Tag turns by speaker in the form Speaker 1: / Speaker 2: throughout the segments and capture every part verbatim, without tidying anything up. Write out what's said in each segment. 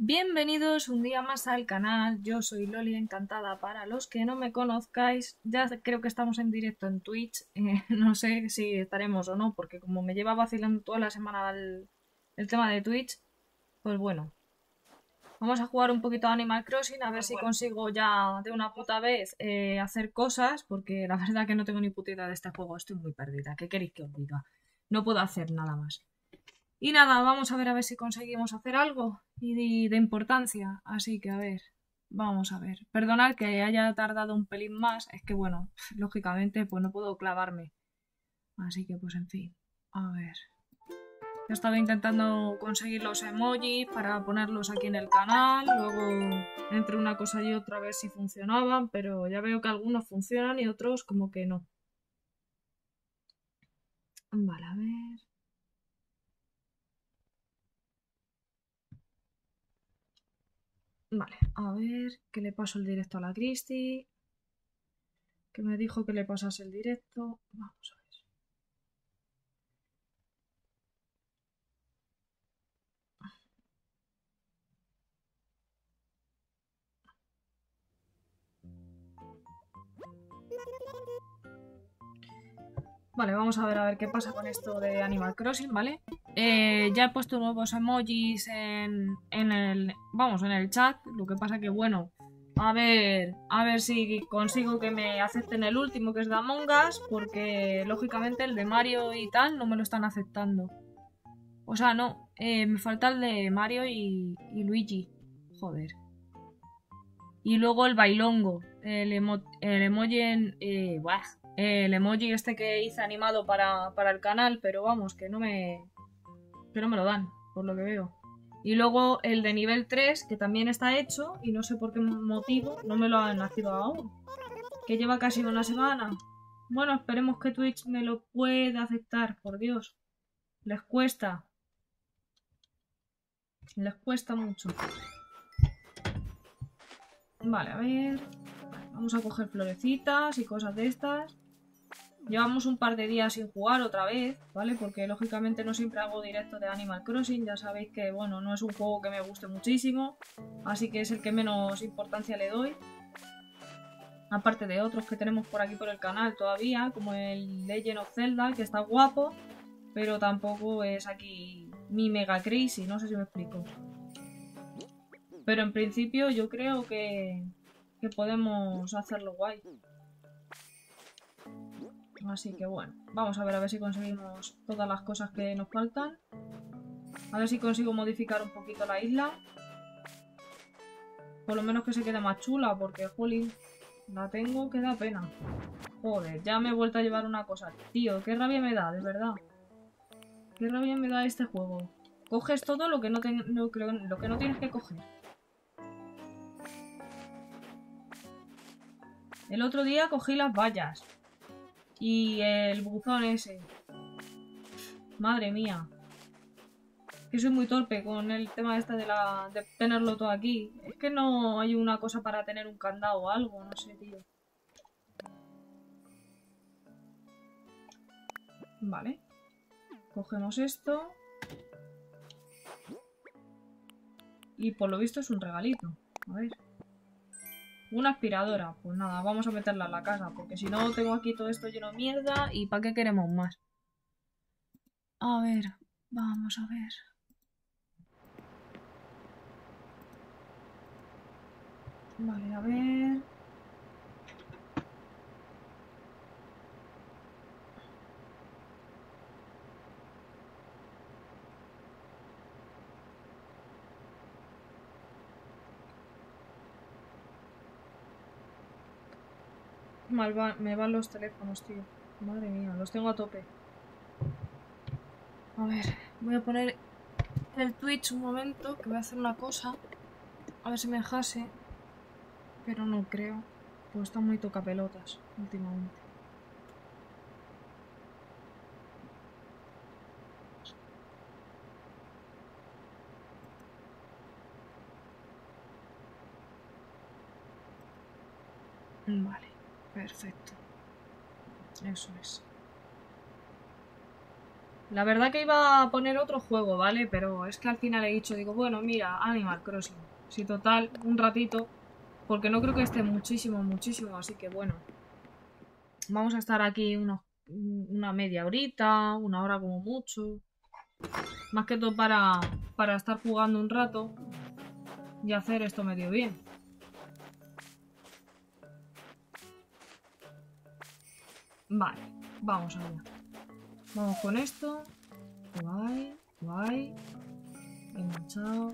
Speaker 1: Bienvenidos un día más al canal, yo soy Loli Encantada. Para los que no me conozcáis, ya creo que estamos en directo en Twitch, eh, no sé si estaremos o no, porque como me lleva vacilando toda la semana el, el tema de Twitch, pues bueno, vamos a jugar un poquito a Animal Crossing, a ver si consigo ya de una puta vez eh, hacer cosas, porque la verdad que no tengo ni puta idea de este juego, estoy muy perdida, ¿qué queréis que os diga? No puedo hacer nada más. Y nada, vamos a ver a ver si conseguimos hacer algo y de, de importancia. Así que a ver, vamos a ver. Perdonad que haya tardado un pelín más. Es que bueno, lógicamente pues no puedo clavarme. Así que pues en fin. A ver. He estado intentando conseguir los emojis para ponerlos aquí en el canal. Luego entre una cosa y otra a ver si funcionaban. Pero ya veo que algunos funcionan y otros como que no. Vale, a ver. Vale, a ver, ¿qué le paso el directo a la Cristi? Que me dijo que le pasase el directo. Vamos a ver. Vale, vamos a ver a ver qué pasa con esto de Animal Crossing, ¿vale? Eh, ya he puesto nuevos emojis en, en el. Vamos, en el chat. Lo que pasa que, bueno. A ver. A ver si consigo que me acepten el último, que es de Among Us. Porque lógicamente el de Mario y tal no me lo están aceptando. O sea, no. Eh, me falta el de Mario y, y Luigi. Joder. Y luego el bailongo, el, emo el emoji en, eh, buah, el emoji este que hice animado para, para el canal, pero vamos, que no me que no me lo dan, por lo que veo. Y luego el de nivel tres, que también está hecho, y no sé por qué motivo no me lo han activado aún. Que lleva casi una semana. Bueno, esperemos que Twitch me lo pueda aceptar, por Dios. Les cuesta. Les cuesta mucho. Vale, a ver. Vamos a coger florecitas y cosas de estas. Llevamos un par de días sin jugar otra vez, ¿vale? Porque lógicamente no siempre hago directo de Animal Crossing. Ya sabéis que, bueno, no es un juego que me guste muchísimo. Así que es el que menos importancia le doy. Aparte de otros que tenemos por aquí por el canal todavía, como el Legend of Zelda, que está guapo. Pero tampoco es aquí mi mega crazy, no sé si me explico. Pero en principio yo creo que, que podemos hacerlo guay. Así que bueno, vamos a ver a ver si conseguimos todas las cosas que nos faltan. A ver si consigo modificar un poquito la isla. Por lo menos que se quede más chula, porque, jolín, la tengo que da pena. Joder, ya me he vuelto a llevar una cosa. Tío, qué rabia me da, de verdad. Qué rabia me da este juego. Coges todo lo que no, te, lo, lo que no tienes que coger. El otro día cogí las vallas. Y el buzón ese. Madre mía. Que soy muy torpe con el tema este de, la, de tenerlo todo aquí. Es que no hay una cosa para tener un candado o algo, no sé, tío. Vale. Cogemos esto. Y por lo visto es un regalito. A ver. Una aspiradora. Pues nada, vamos a meterla en la casa. Porque si no tengo aquí todo esto lleno de mierda. ¿Y para qué queremos más? A ver. Vamos a ver. Vale, a ver. Mal va, me van los teléfonos, tío. Madre mía, los tengo a tope. A ver, voy a poner el Twitch un momento, que voy a hacer una cosa. A ver si me dejase. Pero no creo. Pues está muy tocapelotas últimamente. Vale, perfecto. Eso es. La verdad que iba a poner otro juego, ¿vale? Pero es que al final he dicho, digo, bueno, mira, Animal Crossing. Si total, un ratito. Porque no creo que esté muchísimo, muchísimo. Así que bueno. Vamos a estar aquí unos, una media horita, una hora como mucho. Más que todo para, para estar jugando un rato y hacer esto medio bien. Vale, vamos allá. Vamos con esto. Guay, guay. Enganchado.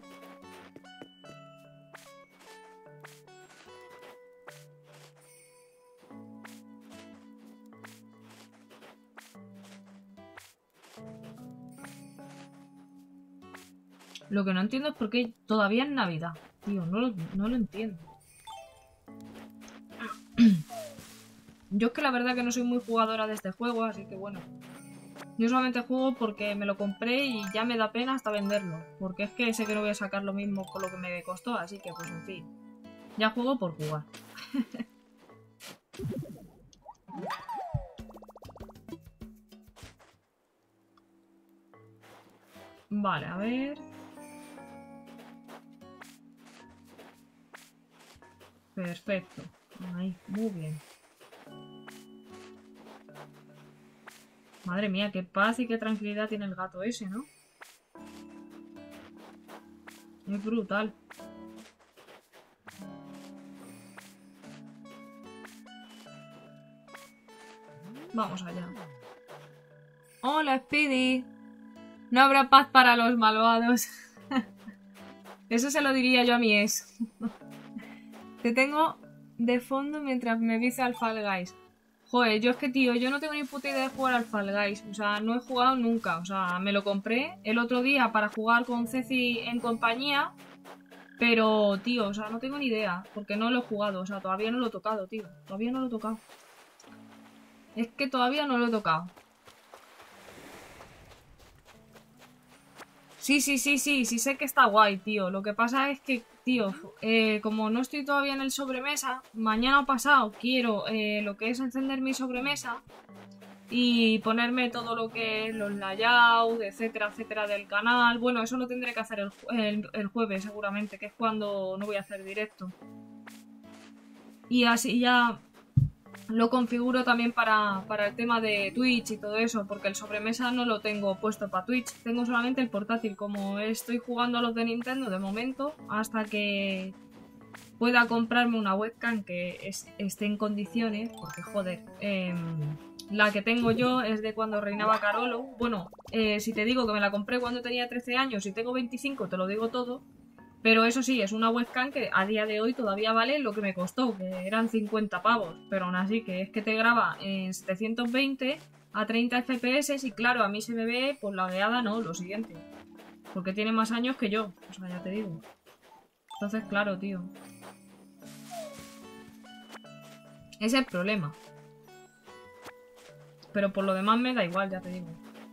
Speaker 1: Lo que no entiendo es por qué todavía es Navidad. Tío, no lo, no lo entiendo. Yo es que la verdad que no soy muy jugadora de este juego, así que bueno. Yo solamente juego porque me lo compré y ya me da pena hasta venderlo. Porque es que sé que no voy a sacar lo mismo por lo que me costó, así que pues en fin. Ya juego por jugar. Vale, a ver... Perfecto. Ahí, muy bien. Madre mía, qué paz y qué tranquilidad tiene el gato ese, ¿no? Es brutal. Vamos allá. Hola, Speedy. No habrá paz para los malvados. Eso se lo diría yo a mi ex. Te tengo de fondo mientras me dice al Fall Guys. Joder, yo es que, tío, yo no tengo ni puta idea de jugar al Fall Guys. O sea, no he jugado nunca. O sea, me lo compré el otro día para jugar con Ceci en compañía. Pero, tío, o sea, no tengo ni idea. Porque no lo he jugado. O sea, todavía no lo he tocado, tío. Todavía no lo he tocado. Es que todavía no lo he tocado. Sí, sí, sí, sí, sí sé que está guay, tío. Lo que pasa es que, tío, eh, como no estoy todavía en el sobremesa, mañana o pasado quiero eh, lo que es encender mi sobremesa y ponerme todo lo que es los layouts, etcétera, etcétera, del canal. Bueno, eso lo tendré que hacer el, el, el jueves seguramente, que es cuando no voy a hacer directo. Y así ya lo configuro también para, para el tema de Twitch y todo eso, porque el sobremesa no lo tengo puesto para Twitch, tengo solamente el portátil. Como estoy jugando a los de Nintendo de momento, hasta que pueda comprarme una webcam que es, esté en condiciones, porque joder, eh, la que tengo yo es de cuando reinaba Carolo. Bueno, eh, si te digo que me la compré cuando tenía trece años y tengo veinticinco, te lo digo todo. Pero eso sí, es una webcam que a día de hoy todavía vale lo que me costó, que eran cincuenta pavos. Pero aún así, que es que te graba en setecientos veinte a treinta F P S y claro, a mí se me ve, pues la lagueada no, lo siguiente. Porque tiene más años que yo, o sea, ya te digo. Entonces, claro, tío. Ese es el problema. Pero por lo demás me da igual, ya te digo.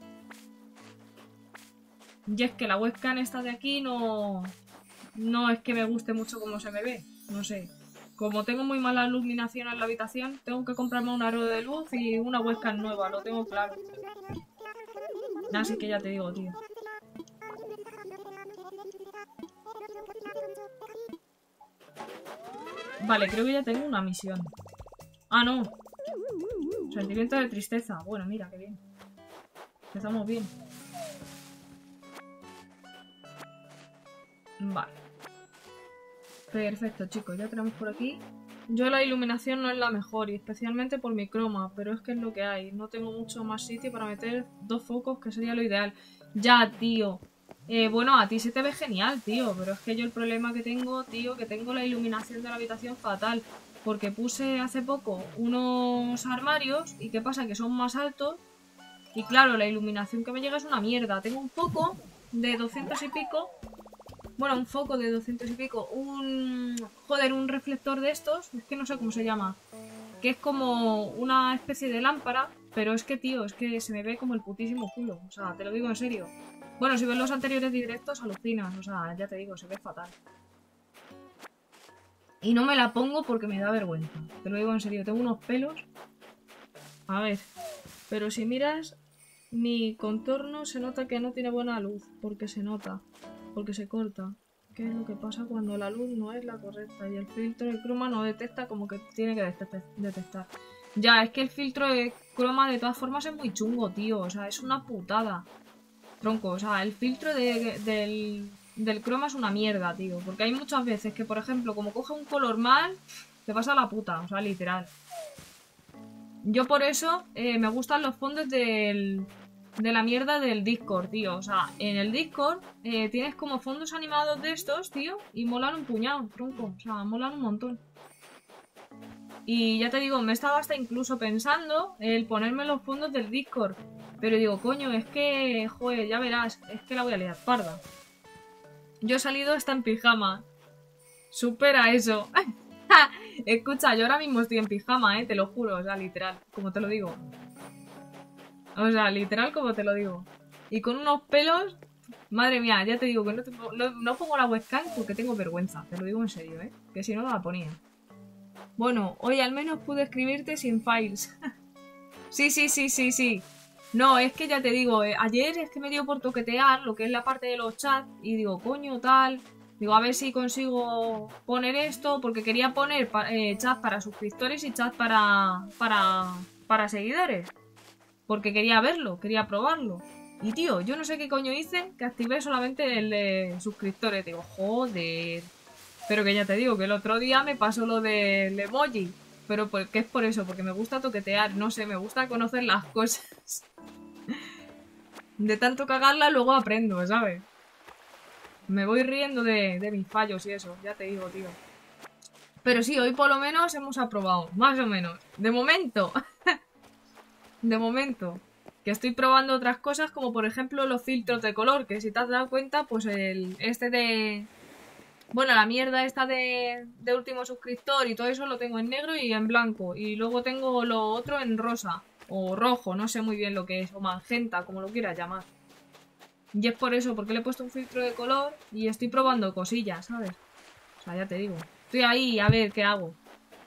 Speaker 1: Y es que la webcam esta de aquí no... No es que me guste mucho cómo se me ve, no sé. Como tengo muy mala iluminación en la habitación, tengo que comprarme un aro de luz y una webcam nueva, lo tengo claro. Así que ya te digo, tío. Vale, creo que ya tengo una misión. Ah, no. Sentimiento de tristeza. Bueno, mira, qué bien. Empezamos bien. Vale. Perfecto, chicos, ya tenemos por aquí. Yo la iluminación no es la mejor, y especialmente por mi croma, pero es que es lo que hay. No tengo mucho más sitio para meter dos focos, que sería lo ideal. Ya, tío. Eh, bueno, a ti se te ve genial, tío, pero es que yo el problema que tengo, tío, que tengo la iluminación de la habitación fatal. Porque puse hace poco unos armarios, y ¿qué pasa? Que son más altos, y claro, la iluminación que me llega es una mierda. Tengo un foco de doscientos y pico... Bueno, un foco de doscientos y pico. Un... Joder, un reflector de estos. Es que no sé cómo se llama. Que es como una especie de lámpara. Pero es que, tío, es que se me ve como el putísimo culo. O sea, te lo digo en serio. Bueno, si ves los anteriores directos, alucinas. O sea, ya te digo, se ve fatal. Y no me la pongo porque me da vergüenza. Te lo digo en serio. Tengo unos pelos. A ver. Pero si miras... mi contorno se nota que no tiene buena luz, porque se nota, porque se corta. ¿Qué es lo que pasa cuando la luz no es la correcta y el filtro de croma no detecta como que tiene que detectar? Ya, es que el filtro de croma de todas formas es muy chungo, tío. O sea, es una putada. Tronco, o sea, el filtro de, del, del croma es una mierda, tío. Porque hay muchas veces que, por ejemplo, como coge un color mal, te pasa la puta, o sea, literal. Yo por eso eh, me gustan los fondos del... de la mierda del Discord, tío. O sea, en el Discord eh, tienes como fondos animados de estos, tío, y molan un puñado, tronco. O sea, molan un montón. Y ya te digo, me estaba hasta incluso pensando el ponerme los fondos del Discord. Pero digo, coño, es que, joder, ya verás, es que la voy a liar parda. Yo he salido hasta en pijama. Supera eso. Escucha, yo ahora mismo estoy en pijama, eh, te lo juro, o sea, literal, como te lo digo. O sea, literal como te lo digo. Y con unos pelos... Madre mía, ya te digo que no, te, no, no pongo la webcam porque tengo vergüenza. Te lo digo en serio, ¿eh? Que si no, no la ponía. Bueno, hoy al menos pude escribirte sin files. Sí, sí, sí, sí, sí. No, es que ya te digo, eh, ayer es que me dio por toquetear lo que es la parte de los chats y digo, coño, tal... Digo, a ver si consigo poner esto porque quería poner eh, chat para suscriptores y chat para, para, para seguidores. Porque quería verlo, quería probarlo. Y tío, yo no sé qué coño hice, que activé solamente el de suscriptores. Digo, joder. Pero que ya te digo, que el otro día me pasó lo del emoji. Pero ¿qué es por eso? Porque me gusta toquetear, no sé, me gusta conocer las cosas. De tanto cagarla luego aprendo, ¿sabes? Me voy riendo de, de mis fallos y eso, ya te digo, tío. Pero sí, hoy por lo menos hemos aprobado, más o menos. De momento. De momento. Que estoy probando otras cosas como por ejemplo los filtros de color, que si te has dado cuenta, pues el este de... Bueno, la mierda esta de, de último suscriptor y todo eso lo tengo en negro y en blanco. Y luego tengo lo otro en rosa o rojo, no sé muy bien lo que es, o magenta, como lo quieras llamar. Y es por eso, porque le he puesto un filtro de color y estoy probando cosillas, ¿sabes? O sea, ya te digo. Estoy ahí a ver qué hago.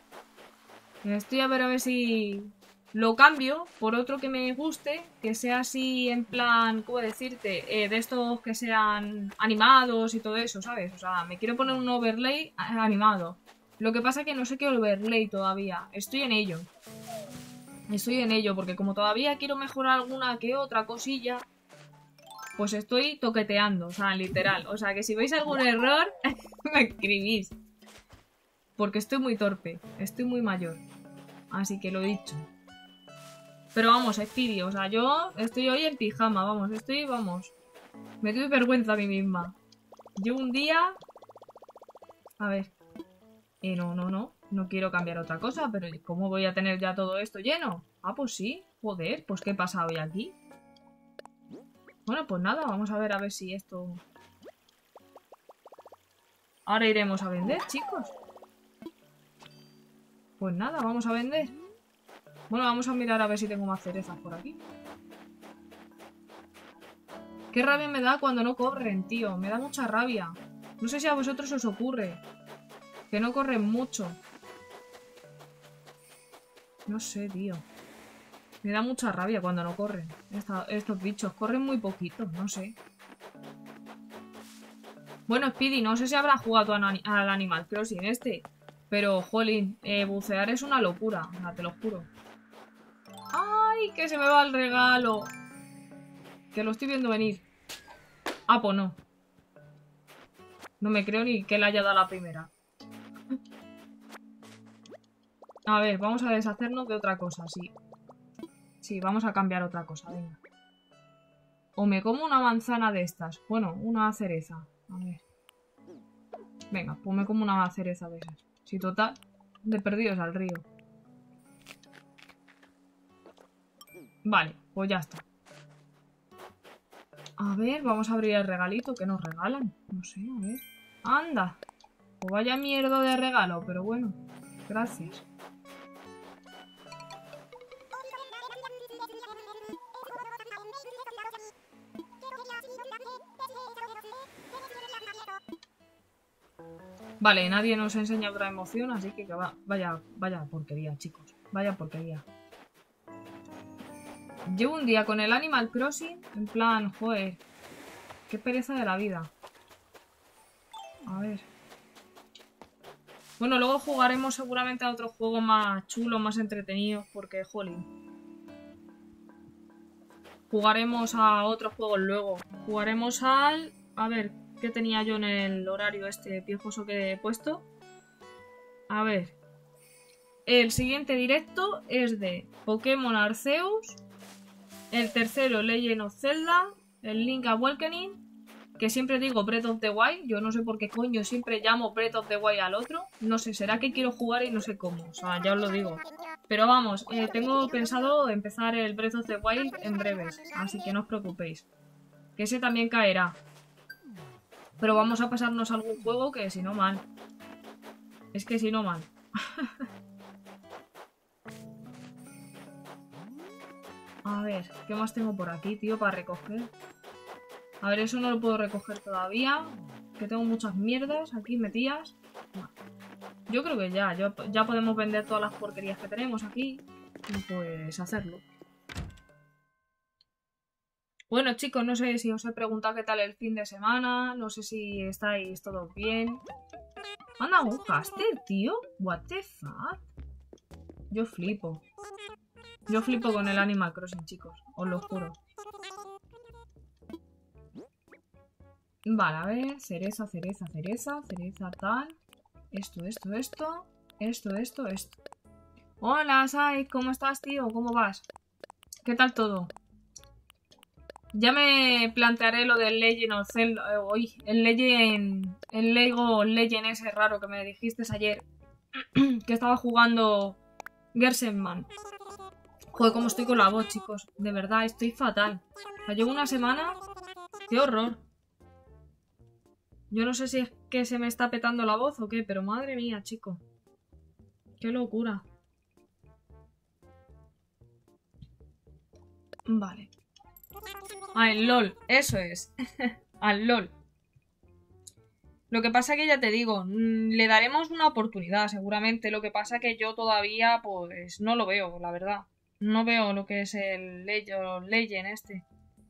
Speaker 1: Estoy a ver a ver si lo cambio por otro que me guste, que sea así en plan, ¿cómo decirte? Eh, de estos que sean animados y todo eso, ¿sabes? O sea, me quiero poner un overlay animado. Lo que pasa es que no sé qué overlay todavía. Estoy en ello. Estoy en ello, porque como todavía quiero mejorar alguna que otra cosilla, pues estoy toqueteando, o sea, literal. O sea, que si veis algún error, me escribís. Porque estoy muy torpe, estoy muy mayor. Así que lo he dicho. Pero vamos, Speedy, o sea, yo estoy hoy en pijama, vamos, estoy, vamos. Me doy vergüenza a mí misma. Yo un día... A ver. Eh, no, no, no. No quiero cambiar otra cosa, pero ¿cómo voy a tener ya todo esto lleno? Ah, pues sí. Joder, pues ¿qué pasa hoy aquí? Bueno, pues nada, vamos a ver a ver si esto... Ahora iremos a vender, chicos. Pues nada, vamos a vender. Bueno, vamos a mirar a ver si tengo más cerezas por aquí. Qué rabia me da cuando no corren, tío. Me da mucha rabia. No sé si a vosotros os ocurre. Que no corren mucho. No sé, tío. Me da mucha rabia cuando no corren. Esta, estos bichos corren muy poquito, no sé. Bueno, Speedy, no sé si habrá jugado al Animal Crossing este. Pero, jolín, eh, bucear es una locura. O sea, te lo juro. ¡Ay, que se me va el regalo! Que lo estoy viendo venir. Ah, pues no. No me creo ni que le haya dado la primera. A ver, vamos a deshacernos de otra cosa, sí. Sí, vamos a cambiar otra cosa, venga. O me como una manzana de estas. Bueno, una cereza. A ver. Venga, pues me como una cereza de esas. Si total, de perdidos al río. Vale, pues ya está. A ver, vamos a abrir el regalito que nos regalan. No sé, a ver. ¡Anda! Pues vaya mierda de regalo, pero bueno. Gracias. Vale, nadie nos enseña otra emoción, así que, que va, vaya, vaya porquería, chicos. Vaya porquería. Llevo un día con el Animal Crossing, en plan, joder, qué pereza de la vida. A ver. Bueno, luego jugaremos seguramente a otros juegos más chulos, más entretenidos, porque, jolín. Jugaremos a otros juegos luego. Jugaremos al... A ver, ¿qué tenía yo en el horario este piojoso que he puesto? A ver. El siguiente directo es de Pokémon Arceus. El tercero, Legend of Zelda. El Link Awakening. Que siempre digo Breath of the Wild. Yo no sé por qué coño siempre llamo Breath of the Wild al otro. No sé, será que quiero jugar y no sé cómo. O sea, ya os lo digo. Pero vamos, eh, tengo pensado empezar el Breath of the Wild en breves. Así que no os preocupéis. Que ese también caerá. Pero vamos a pasarnos algún juego que si no mal. Es que si no mal. A ver, ¿qué más tengo por aquí, tío, para recoger? A ver, eso no lo puedo recoger todavía. Que tengo muchas mierdas aquí metidas. No. Yo creo que ya, yo, ya podemos vender todas las porquerías que tenemos aquí. Y pues hacerlo. Bueno, chicos, no sé si os he preguntado qué tal el fin de semana. No sé si estáis todos bien. Anda, un caster, tío. What the fuck. Yo flipo. Yo flipo con el Animal Crossing, chicos. Os lo juro. Vale, a ver. Cereza, cereza, cereza. Cereza, tal. Esto, esto, esto. Esto, esto, esto. Hola, Sai. ¿Cómo estás, tío? ¿Cómo vas? ¿Qué tal todo? Ya me plantearé lo del Legend of Zelda. Eh, uy, el Legend. El Lego Legend ese raro que me dijiste ayer. Que estaba jugando Gersenman. Joder, cómo estoy con la voz, chicos. De verdad, estoy fatal. O sea, llevo una semana. ¡Qué horror! Yo no sé si es que se me está petando la voz o qué, pero madre mía, chico. ¡Qué locura! Vale. Ah, el LOL. Eso es. Al LOL. Lo que pasa que ya te digo, le daremos una oportunidad seguramente. Lo que pasa que yo todavía, pues, no lo veo, la verdad. No veo lo que es el Legend este.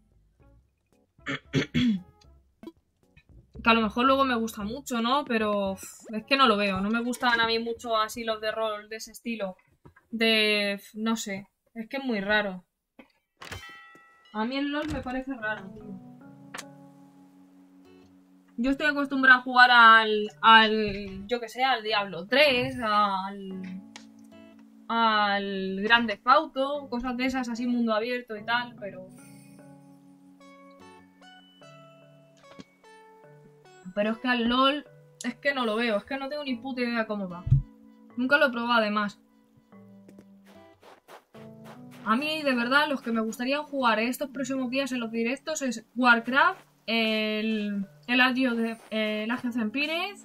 Speaker 1: Que a lo mejor luego me gusta mucho, ¿no? Pero uf, es que no lo veo. No me gustan a mí mucho así los de rol de ese estilo. De... no sé. Es que es muy raro. A mí el LOL me parece raro, tío. Yo estoy acostumbrada a jugar al... al yo que sé, al Diablo tres, al... al Grand Theft Auto, cosas de esas, así mundo abierto y tal, pero... Pero es que al LOL es que no lo veo, es que no tengo ni puta idea cómo va. Nunca lo he probado además. A mí, de verdad, los que me gustaría jugar estos próximos días en los directos es Warcraft, el... el Age of Empires,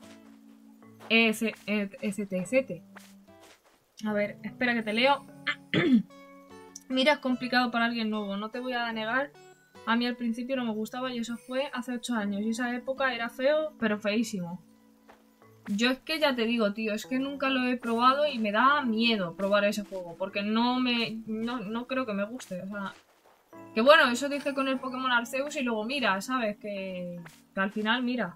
Speaker 1: etcétera. A ver, espera que te leo. Mira, es complicado para alguien nuevo, no te voy a negar. A mí al principio no me gustaba y eso fue hace ocho años. Y esa época era feo, pero feísimo. Yo es que ya te digo, tío, es que nunca lo he probado y me da miedo probar ese juego. Porque no me... no, no creo que me guste, o sea... Que bueno, eso dije con el Pokémon Arceus y luego mira, ¿sabes? Que, que al final, mira.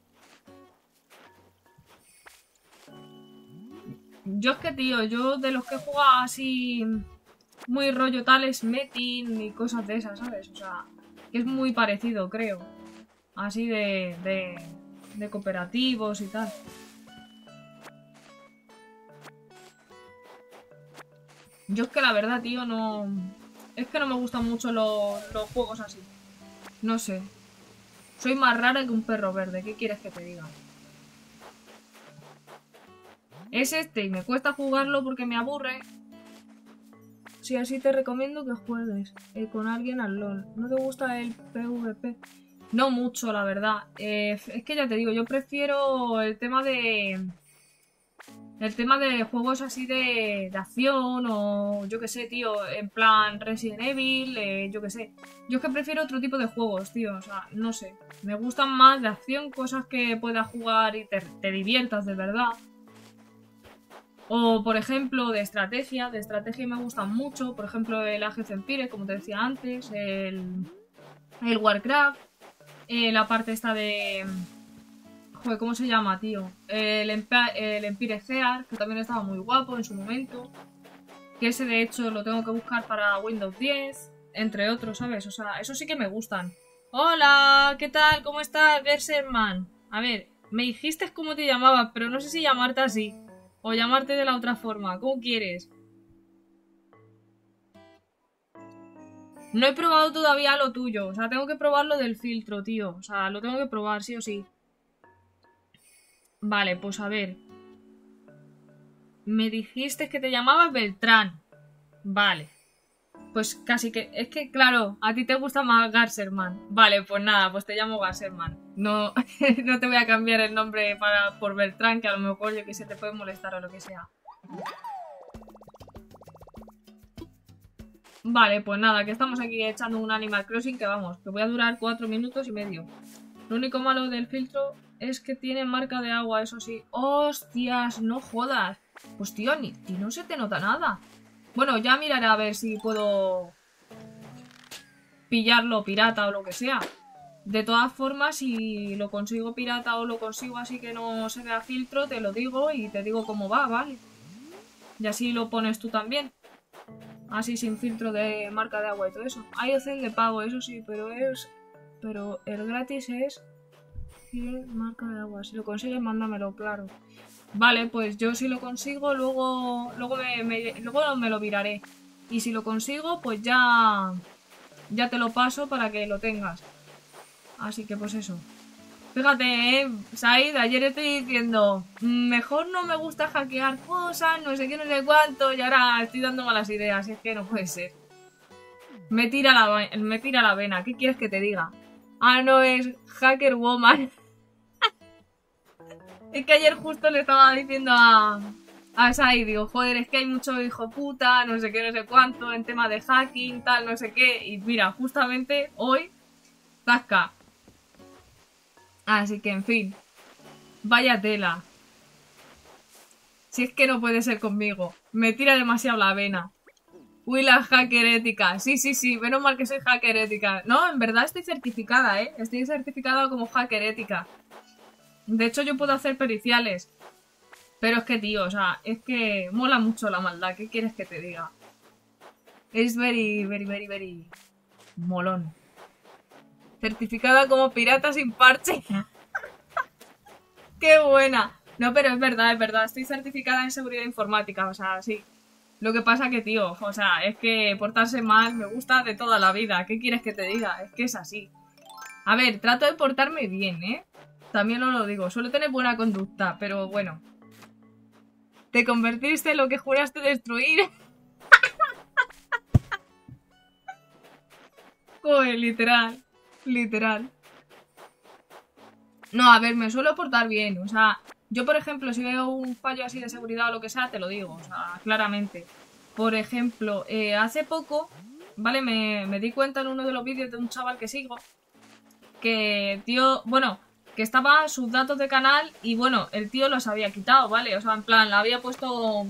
Speaker 1: Yo es que, tío, yo de los que he jugado así... muy rollo tales, Metin y cosas de esas, ¿sabes? O sea, que es muy parecido, creo. Así de, de, de cooperativos y tal. Yo es que la verdad, tío, no... Es que no me gustan mucho los, los juegos así. No sé. Soy más rara que un perro verde, ¿qué quieres que te diga? Es este y me cuesta jugarlo porque me aburre. Sí, así te recomiendo que juegues eh, con alguien al LOL. ¿No te gusta el PvP? No mucho, la verdad. Eh, es que ya te digo, yo prefiero el tema de... El tema de juegos así de, de acción o yo que sé, tío, en plan Resident Evil, eh, yo que sé. Yo es que prefiero otro tipo de juegos, tío, o sea, no sé. Me gustan más de acción, cosas que puedas jugar y te, te diviertas de verdad. O, por ejemplo, de estrategia. De estrategia me gustan mucho. Por ejemplo, el Age of Empires, como te decía antes. El, el Warcraft. Eh, la parte esta de... Joder, ¿cómo se llama, tío? El, Empa el Empire Gear, que también estaba muy guapo en su momento. Que ese, de hecho, lo tengo que buscar para Windows diez. Entre otros, ¿sabes? O sea, eso sí que me gustan. Hola, ¿qué tal? ¿Cómo estás, Gerserman? A ver, me dijiste cómo te llamabas, pero no sé si llamarte así. O llamarte de la otra forma. ¿Cómo quieres? No he probado todavía lo tuyo. O sea, tengo que probar lo del filtro, tío. O sea, lo tengo que probar, sí o sí. Vale, pues a ver. Me dijiste que te llamabas Beltrán. Vale. Pues casi que... Es que, claro, a ti te gusta más Garserman. Vale, pues nada, pues te llamo Garserman. No, no te voy a cambiar el nombre para, por Beltrán, que a lo mejor yo que sé te puede molestar o lo que sea. Vale, pues nada, que estamos aquí echando un Animal Crossing que vamos, que voy a durar cuatro minutos y medio. Lo único malo del filtro es que tiene marca de agua, eso sí. ¡Hostias! No jodas. Pues tío, ni, ni no se te nota nada. Bueno, ya miraré a ver si puedo pillarlo pirata o lo que sea. De todas formas, si lo consigo pirata o lo consigo así que no se vea filtro, te lo digo y te digo cómo va, ¿vale? Y así lo pones tú también. Así sin filtro de marca de agua y todo eso. Hay opción de pago, eso sí, pero es... Pero el gratis es... marca de agua. Si lo consigues, mándamelo, claro. Vale, pues yo si lo consigo, luego luego me, me, luego me lo viraré. Y si lo consigo, pues ya ya te lo paso para que lo tengas. Así que pues eso. Fíjate, eh, Said, ayer estoy diciendo, mejor no me gusta hackear cosas, no sé qué, no sé cuánto, y ahora estoy dando malas ideas, y es que no puede ser. Me tira la, me tira la vena, ¿qué quieres que te diga? Ah, no, es Hacker Woman. Es que ayer justo le estaba diciendo a, a Sai, digo, joder, es que hay mucho hijo puta, no sé qué, no sé cuánto, en tema de hacking, tal, no sé qué. Y mira, justamente hoy, zasca. Así que, en fin, vaya tela. Si es que no puede ser conmigo, me tira demasiado la vena. Uy, la hacker ética. Sí, sí, sí, menos mal que soy hacker ética. No, en verdad estoy certificada, ¿eh? Estoy certificada como hacker ética. De hecho, yo puedo hacer periciales. Pero es que, tío, o sea, es que mola mucho la maldad. ¿Qué quieres que te diga? Es very, very, very, very molón. Certificada como pirata sin parche. ¡Qué buena! No, pero es verdad, es verdad. Estoy certificada en seguridad informática, o sea, sí. Lo que pasa que, tío, o sea, es que portarse mal me gusta de toda la vida. ¿Qué quieres que te diga? Es que es así. A ver, trato de portarme bien, ¿eh? También os lo digo, suelo tener buena conducta, pero bueno. Te convertiste en lo que juraste destruir. Joder, literal. Literal. No, a ver, me suelo portar bien. O sea, yo por ejemplo, si veo un fallo así de seguridad o lo que sea, te lo digo. O sea, claramente. Por ejemplo, eh, hace poco, ¿vale? Me, me di cuenta en uno de los vídeos de un chaval que sigo. Que, tío, bueno... que estaban sus datos de canal y bueno, el tío los había quitado, ¿vale? O sea, en plan, le había puesto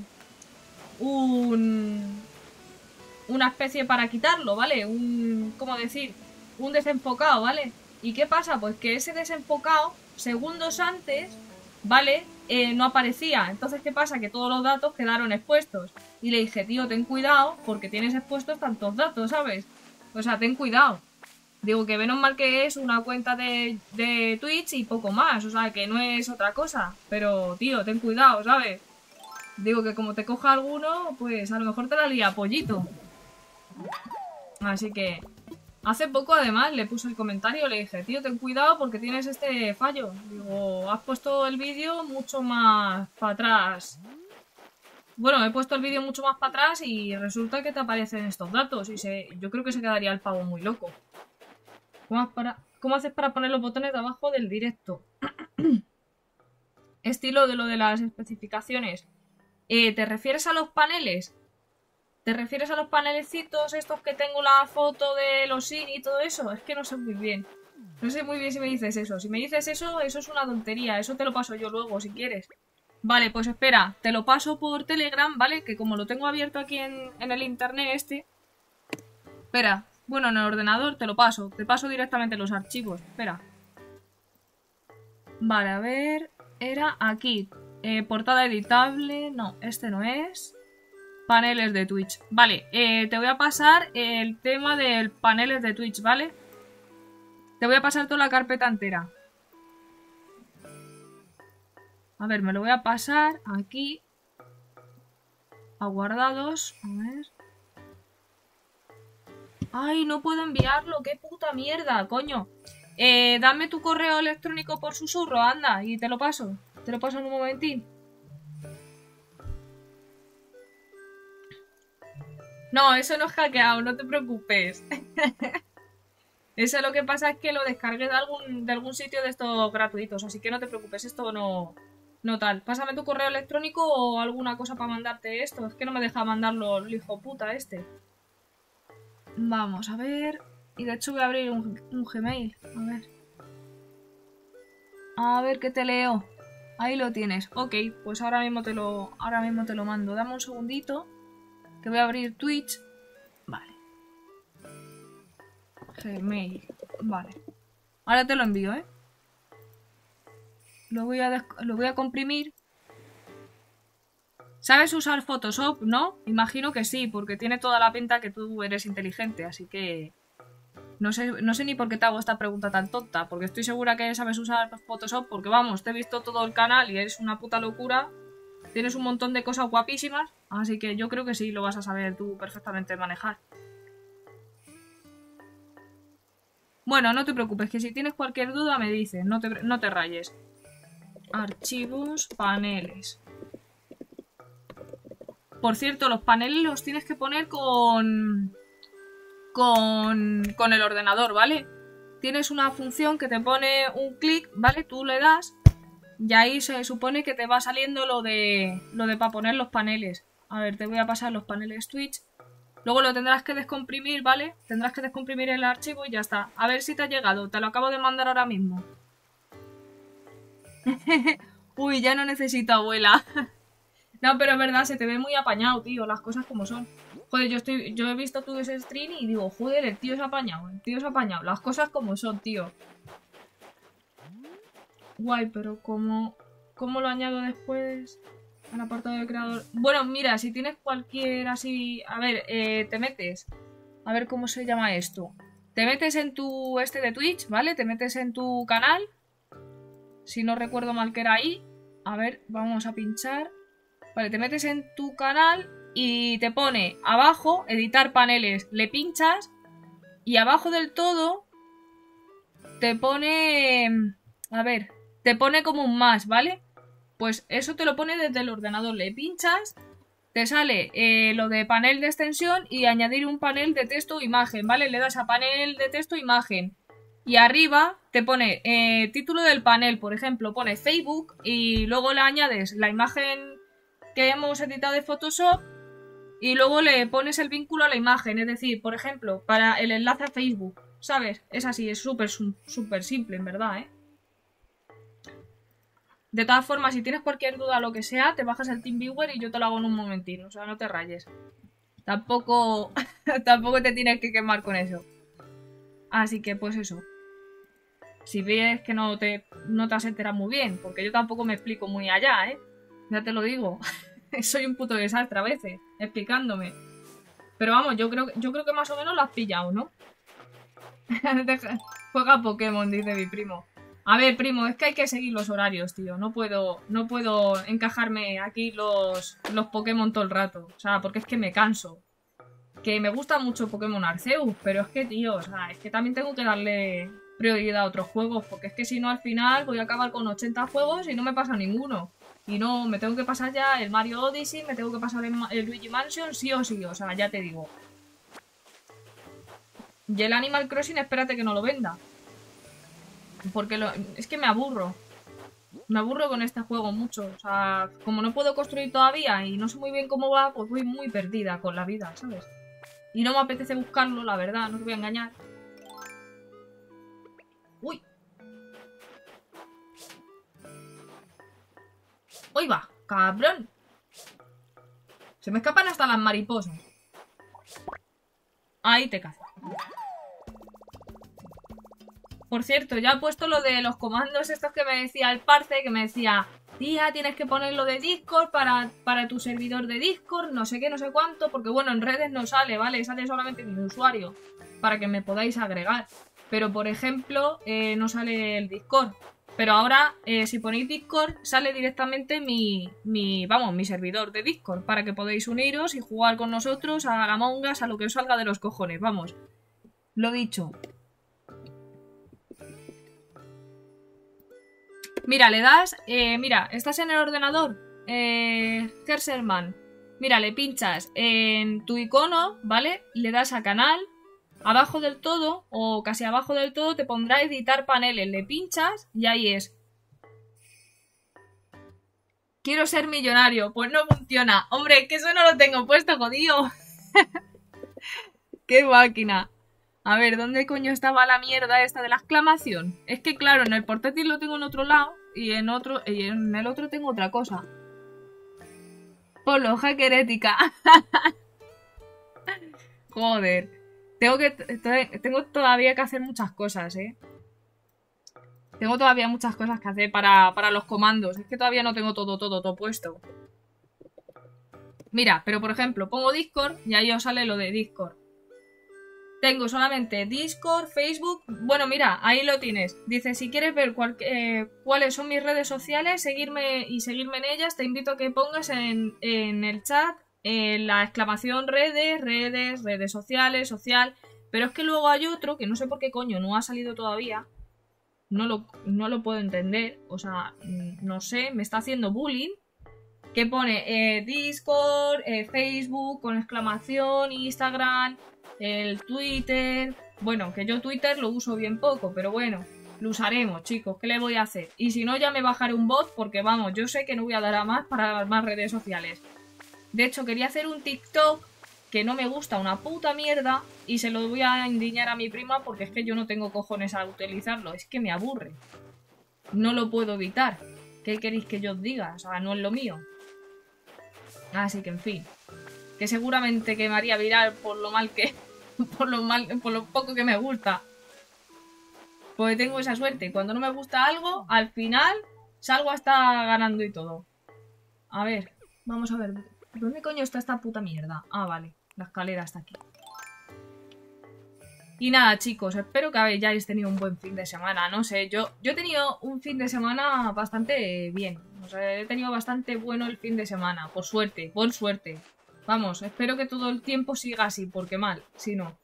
Speaker 1: un... una especie para quitarlo, ¿vale? Un... ¿cómo decir? Un desenfocado, ¿vale? ¿Y qué pasa? Pues que ese desenfocado, segundos antes, ¿vale? Eh, no aparecía. Entonces, ¿qué pasa? Que todos los datos quedaron expuestos. Y le dije, tío, ten cuidado porque tienes expuestos tantos datos, ¿sabes? O sea, ten cuidado. Digo que menos mal que es una cuenta de, de Twitch y poco más, o sea, que no es otra cosa. Pero, tío, ten cuidado, ¿sabes? Digo que como te coja alguno, pues a lo mejor te la lía pollito. Así que... hace poco, además, le puse el comentario, le dije, tío, ten cuidado porque tienes este fallo. Digo, has puesto el vídeo mucho más para atrás. Bueno, he puesto el vídeo mucho más para atrás y resulta que te aparecen estos datos. Y se, yo creo que se quedaría el pavo muy loco. ¿Cómo, para, ¿Cómo haces para poner los botones de abajo del directo? Estilo de lo de las especificaciones. Eh, ¿Te refieres a los paneles? ¿Te refieres a los panelecitos estos que tengo la foto de los S I N y todo eso? Es que no sé muy bien. No sé muy bien si me dices eso. Si me dices eso, eso es una tontería. Eso te lo paso yo luego, si quieres. Vale, pues espera, te lo paso por Telegram, ¿vale? Que como lo tengo abierto aquí en, en el internet este... Espera, bueno, en el ordenador te lo paso. Te paso directamente los archivos, espera. Vale, a ver... Era aquí. Eh, portada editable... No, este no es. Paneles de Twitch. Vale, eh, te voy a pasar el tema del paneles de Twitch, ¿vale? Te voy a pasar toda la carpeta entera. A ver, me lo voy a pasar aquí. A guardados. A ver. Ay, no puedo enviarlo. ¡Qué puta mierda, coño! Eh, dame tu correo electrónico por susurro, anda. Y te lo paso. Te lo paso en un momentín. No, eso no es hackeado, no te preocupes. Eso lo que pasa es que lo descargué de algún, de algún sitio de estos gratuitos. Así que no te preocupes, esto no... No tal. Pásame tu correo electrónico o alguna cosa para mandarte esto. Es que no me deja mandarlo el hijo puta este. Vamos a ver. Y de hecho voy a abrir un, un Gmail. A ver. A ver qué te leo. Ahí lo tienes. Ok, pues ahora mismo te lo, ahora mismo te lo mando. Dame un segundito. Que voy a abrir Twitch. Vale. Gmail. Vale. Ahora te lo envío, ¿eh? Lo voy a, lo voy a comprimir. ¿Sabes usar Photoshop, no? Imagino que sí, porque tiene toda la pinta que tú eres inteligente, así que... No sé, no sé ni por qué te hago esta pregunta tan tonta, porque estoy segura que sabes usar Photoshop, porque vamos, te he visto todo el canal y eres una puta locura. Tienes un montón de cosas guapísimas, así que yo creo que sí lo vas a saber tú perfectamente manejar. Bueno, no te preocupes, que si tienes cualquier duda me dices, no te, no te rayes. Archivos, paneles. Por cierto, los paneles los tienes que poner con... Con, con el ordenador, ¿vale? Tienes una función que te pone un clic, ¿vale? Tú le das y ahí se supone que te va saliendo lo de lo de para poner los paneles. A ver, te voy a pasar los paneles Twitch. Luego lo tendrás que descomprimir, ¿vale? Tendrás que descomprimir el archivo y ya está. A ver si te ha llegado. Te lo acabo de mandar ahora mismo. Uy, ya no necesito abuela. No, pero es verdad, se te ve muy apañado, tío. Las cosas como son. Joder, yo estoy, yo he visto tu ese stream y digo, joder, el tío es apañado, el tío es apañado. Las cosas como son, tío. Guay, pero ¿cómo, cómo lo añado después al apartado de creador? Bueno, mira, si tienes cualquier así... A ver, eh, te metes... A ver cómo se llama esto. Te metes en tu este de Twitch, ¿vale? Te metes en tu canal. Si no recuerdo mal que era ahí. A ver, vamos a pinchar. Vale, te metes en tu canal y te pone abajo, editar paneles. Le pinchas y abajo del todo te pone... A ver, te pone como un más, ¿vale? Pues eso te lo pone desde el ordenador. Le pinchas, te sale eh, lo de panel de extensión y añadir un panel de texto o imagen, ¿vale? Le das a panel de texto o imagen. Y arriba te pone eh, título del panel, por ejemplo, pone Facebook y luego le añades la imagen que hemos editado de Photoshop y luego le pones el vínculo a la imagen, es decir, por ejemplo, para el enlace a Facebook, ¿sabes? Es así, es súper, súper simple, en verdad, ¿eh? De todas formas, si tienes cualquier duda o lo que sea, te bajas el TeamViewer y yo te lo hago en un momentito, o sea, no te rayes. Tampoco, tampoco te tienes que quemar con eso. Así que, pues eso. Si ves que no te, no te has enterado muy bien, porque yo tampoco me explico muy allá, ¿eh? Ya te lo digo. Soy un puto desastre a veces, explicándome. Pero vamos, yo creo, yo creo que más o menos lo has pillado, ¿no? Juega Pokémon, dice mi primo. A ver, primo, es que hay que seguir los horarios, tío. No puedo, no puedo encajarme aquí los, los Pokémon todo el rato. O sea, porque es que me canso. Que me gusta mucho Pokémon Arceus, pero es que, tío, o sea, es que también tengo que darle prioridad a otros juegos. Porque es que si no, al final voy a acabar con ochenta juegos y no me pasa ninguno. Y no, me tengo que pasar ya el Mario Odyssey, me tengo que pasar el, el Luigi Mansion, sí o sí, o sea, ya te digo. Y el Animal Crossing, espérate que no lo venda. Porque lo, es que me aburro. Me aburro con este juego mucho. O sea, como no puedo construir todavía y no sé muy bien cómo va, pues voy muy perdida con la vida, ¿sabes? Y no me apetece buscarlo, la verdad, no te voy a engañar. ¡Uy! ¡Uy va! ¡Cabrón! Se me escapan hasta las mariposas. Ahí te cazo. Por cierto, ya he puesto lo de los comandos estos que me decía el parce, que me decía, tía, tienes que ponerlo de Discord para, para tu servidor de Discord, no sé qué, no sé cuánto, porque bueno, en redes no sale, ¿vale? Sale solamente mi usuario, para que me podáis agregar. Pero, por ejemplo, eh, no sale el Discord. Pero ahora, eh, si ponéis Discord, sale directamente mi, mi, vamos, mi servidor de Discord, para que podáis uniros y jugar con nosotros a Among Us, a lo que os salga de los cojones, vamos. Lo dicho. Mira, le das... Eh, mira, estás en el ordenador. Eh, Herserman. Mira, le pinchas en tu icono, ¿vale? Le das a canal. Abajo del todo, o casi abajo del todo, te pondrá editar paneles. Le pinchas y ahí es. Quiero ser millonario. Pues no funciona. Hombre, que eso no lo tengo puesto, jodido. ¡Qué máquina! A ver, ¿dónde coño estaba la mierda esta de la exclamación? Es que claro, en el portátil lo tengo en otro lado y en otro y en el otro tengo otra cosa. Polo, hacker ética. Joder. Tengo que tengo todavía que hacer muchas cosas, ¿eh? Tengo todavía muchas cosas que hacer para, para los comandos. Es que todavía no tengo todo, todo, todo puesto. Mira, pero por ejemplo, pongo Discord y ahí os sale lo de Discord. Tengo solamente Discord, Facebook... Bueno, mira, ahí lo tienes. Dice, si quieres ver cual, eh, cuáles son mis redes sociales, seguirme y seguirme en ellas, te invito a que pongas en, en el chat eh, la exclamación redes, redes, redes sociales, social... Pero es que luego hay otro que no sé por qué coño no ha salido todavía. No lo, no lo puedo entender. O sea, no sé, me está haciendo bullying. Que pone eh, Discord, eh, Facebook, con exclamación, Instagram... El Twitter... Bueno, que yo Twitter lo uso bien poco, pero bueno, lo usaremos, chicos. ¿Qué le voy a hacer? Y si no, ya me bajaré un bot porque, vamos, yo sé que no voy a dar a más para más redes sociales. De hecho, quería hacer un TikTok que no me gusta una puta mierda y se lo voy a endiñar a mi prima porque es que yo no tengo cojones a utilizarlo. Es que me aburre. No lo puedo evitar. ¿Qué queréis que yo os diga? O sea, no es lo mío. Así que, en fin. Que seguramente que me haría viral por lo mal que... Por lo mal, por lo poco que me gusta. Porque tengo esa suerte. Cuando no me gusta algo, al final salgo hasta ganando y todo. A ver, vamos a ver. ¿Dónde coño está esta puta mierda? Ah, vale. La escalera está aquí. Y nada, chicos, espero que hayáis tenido un buen fin de semana. No sé, yo, yo he tenido un fin de semana bastante bien. O sea, he tenido bastante bueno el fin de semana. Por suerte, por suerte. Vamos, espero que todo el tiempo siga así, porque mal, si no.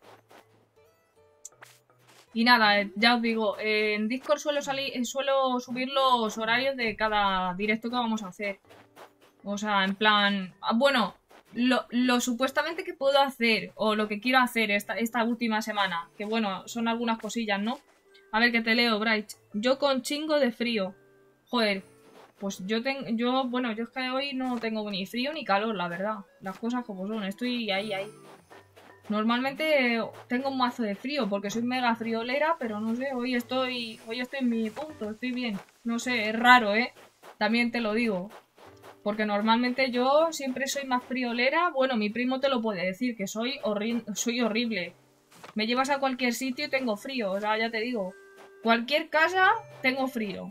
Speaker 1: Y nada, ya os digo, en Discord suelo, salir, suelo subir los horarios de cada directo que vamos a hacer. O sea, en plan... Bueno, lo, lo supuestamente que puedo hacer, o lo que quiero hacer esta, esta última semana. Que bueno, son algunas cosillas, ¿no? A ver, que te leo, Bright. Yo con chingo de frío. Joder. Pues yo tengo, yo, bueno, yo es que hoy no tengo ni frío ni calor, la verdad. Las cosas como son, estoy ahí, ahí. Normalmente tengo un mazo de frío porque soy mega friolera, pero no sé, hoy estoy, hoy estoy en mi punto, estoy bien. No sé, es raro, ¿eh? También te lo digo. Porque normalmente yo siempre soy más friolera. Bueno, mi primo te lo puede decir, que soy, horri soy horrible. Me llevas a cualquier sitio y tengo frío, o sea, ya te digo. Cualquier casa, tengo frío.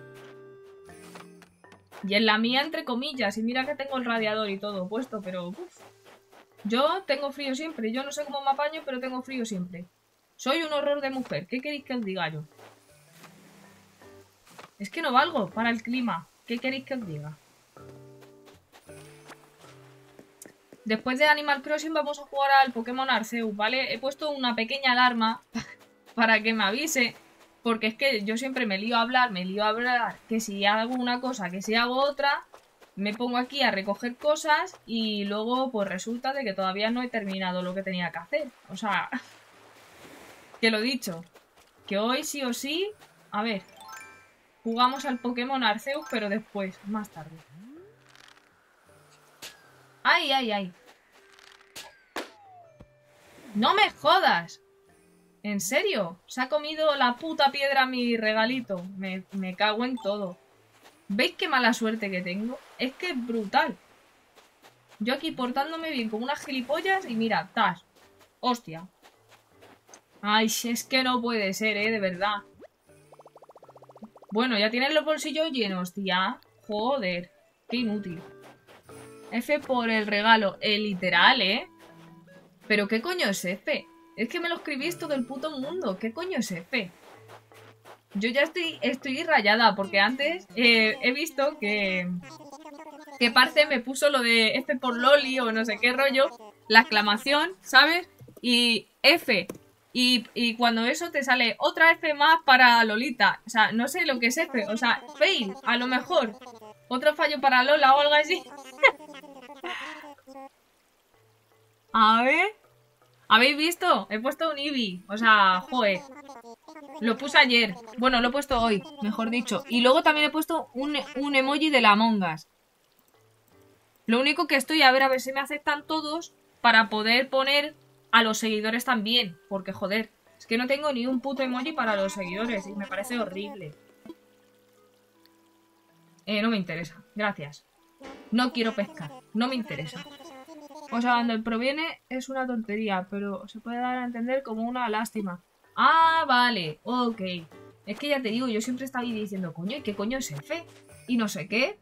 Speaker 1: Y en la mía, entre comillas, y mira que tengo el radiador y todo puesto, pero... Uf. Yo tengo frío siempre, yo no sé cómo me apaño, pero tengo frío siempre. Soy un horror de mujer, ¿qué queréis que os diga yo? Es que no valgo para el clima, ¿qué queréis que os diga? Después de Animal Crossing vamos a jugar al Pokémon Arceus, ¿vale? He puesto una pequeña alarma para que me avise... Porque es que yo siempre me lío a hablar, me lío a hablar, que si hago una cosa, que si hago otra, me pongo aquí a recoger cosas y luego pues resulta de que todavía no he terminado lo que tenía que hacer. O sea, que lo dicho, que hoy sí o sí, a ver, jugamos al Pokémon Arceus, pero después, más tarde. ¡Ay, ay, ay! ¡No me jodas! ¿En serio? ¿Se ha comido la puta piedra mi regalito? Me, me cago en todo. ¿Veis qué mala suerte que tengo? Es que es brutal. Yo aquí portándome bien como unas gilipollas y mira, tas. Hostia. Ay, es que no puede ser, eh, de verdad. Bueno, ya tienes los bolsillos llenos, tía. Joder, qué inútil. F por el regalo. Eh, literal, ¿eh? ¿Pero qué coño es F? Es que me lo escribís todo el puto mundo. ¿Qué coño es F? Yo ya estoy, estoy rayada porque antes eh, he visto que... Que Parce me puso lo de F por Loli o no sé qué rollo. La exclamación, ¿sabes? Y F... Y, y cuando eso te sale otra F más para Lolita. O sea, no sé lo que es F. O sea, fail, a lo mejor. Otro fallo para Lola o algo así. A ver. ¿Habéis visto? He puesto un Eevee. O sea, joder. Lo puse ayer. Bueno, lo he puesto hoy, mejor dicho. Y luego también he puesto un, un emoji de la Among Us. Lo único que estoy a ver a ver si me aceptan todos para poder poner... a los seguidores también, porque joder, es que no tengo ni un puto emoji para los seguidores y me parece horrible. Eh, no me interesa, gracias. No quiero pescar, no me interesa. O sea, donde proviene es una tontería, pero se puede dar a entender como una lástima. Ah, vale, ok. Es que ya te digo, yo siempre estaba ahí diciendo, coño, ¿y qué coño es F? Y no sé qué.